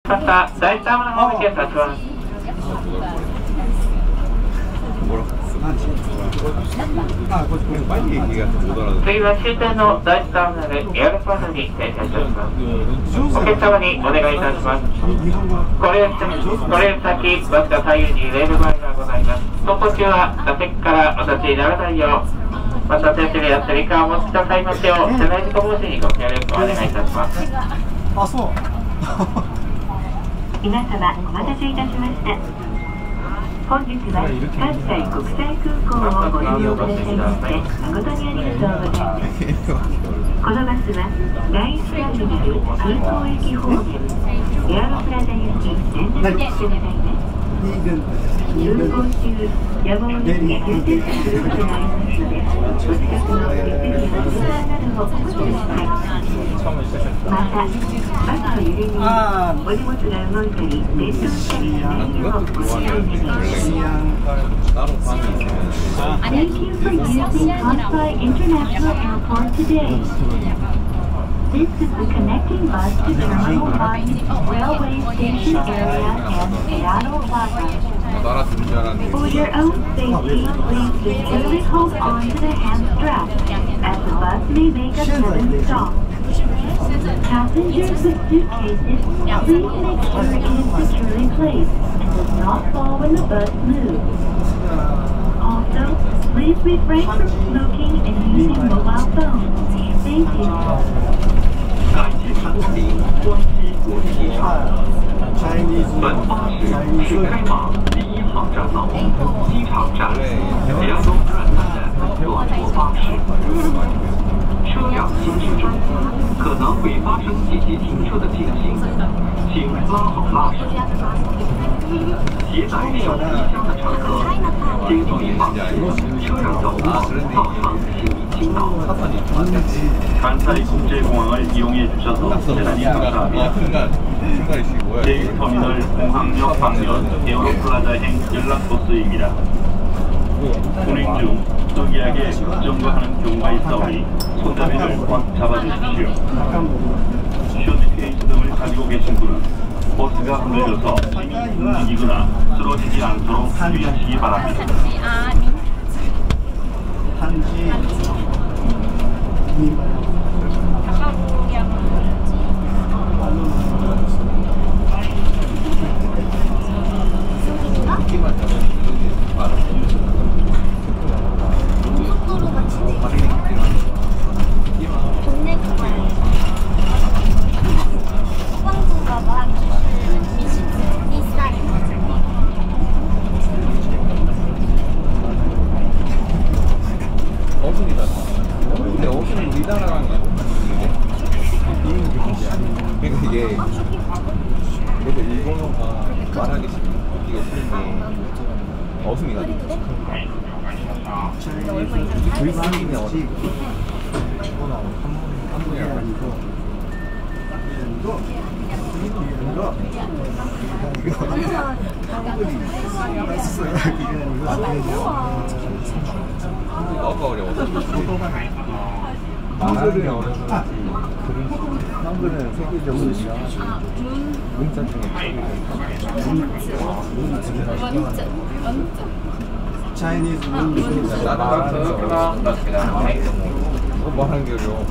また第3の方向け立ちます。次は終点の第1ターミナルエアロパールに停車いたします。お客様にお願いいたします。これより先わずか左右にレールバイがございます。走行中は座席からお立ちにならないよう、また手すりやつり革をお持ちくださいますよう、車内事故防止にご協力をお願いいたします。 あ、そう皆様お待たせいたしました。本日は関西国際空港をご利用くださいまして誠にありがとうございます。このバスは第1ターミナル空港駅方面エアロプラザ行き連絡してくださいね。運行中やむを得ず急停車することがありますので、お近くの手すりやドアなどをお持ちください。またバスの揺れにお荷物が動いたり電動したりしないようご注意お願いします。Thank you for using Kansai International Airport today. This is the connecting bus to Terminal 1, Railway Station Area and Seattle Plaza. For your own safety, please securely hold on to the hand strap, as the bus may make a sudden stop. Passengers with suitcases, please make sure it is securely placed and does not fall when the bus moves. Also, please refrain from smoking and using mobile phones. Thank you. 感谢乘坐关西国际机场。本巴士是该往第1航站房机场站两种转站的短途巴士。车辆行驶中可能会发生紧急停车的情形，请拉好拉手。携带手提箱的乘客，请注意防止车上走道造成行李倾倒。 간사이국제공항을 이용해 주셔서 대단히 감사합니다. 제1터미널 공항역 방면 에어로플라자행 연락버스입니다. 운행 중 특이하게 급정거하는 경우가 있사오니 손잡이를 꽉 잡아주십시오. 슈트케이스 등을 가지고 계신 분은 버스가 흔들려서 움직이거나 쓰러지지 않도록 주의하시기 바랍니다. 근데 어순이 우리나라랑 그러니까 이게 그래도 일본어가 말하기 이게 쉬운데 어순이가 글쓰기는 어디 한국이라고 한국어가 어려워서 말하는 어려워. 한글은 세계적으로 문자 중에 차이니즈 뭐 하는 게 어려워.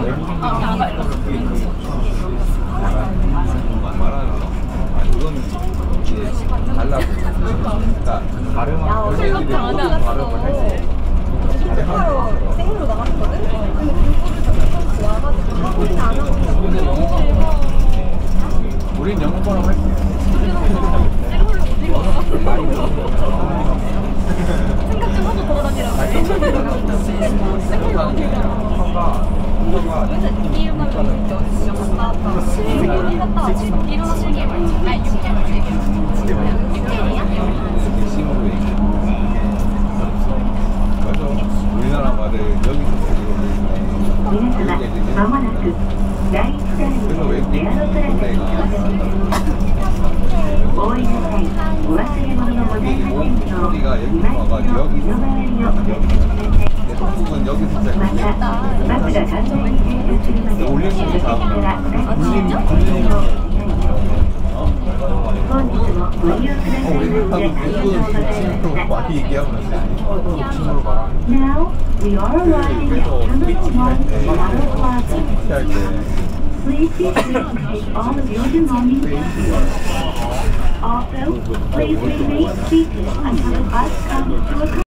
말하는 거. 아니, 그거는 이제 달라고. 그러니까 발음을 발음을 할 수 있어. 생으로 나갔거든? 근데 그거를 좋아가지고 진짜 안 하고 우린 영어처럼 할 수 있어. 생각 좀 하고 돌아다니라고 생각하는 게 아니라 요새 이유만 갔다 왔다 일본이 갔다 왔지 일어나 실기를 아니 6개월 실기를 6개월이야? 심으로 얘기해. 맞아. 우리나라 말을 여기서 들리고 皆様、まもなく第1ターミナルエアロプラザに到着です。お降りの際、お忘れ物のございませんよう、2枚目の身の回りをお気をつけください。また、バスが完全に停車するまで座席から2人にお願いをお願いします。 많이 얘기하면 침으로 가라. Now, we are arriving at Terminal 1 Seattle Plaza. 할 때. Please be sure to take all of your belongings with you. Also, please remain seated until the bus comes to a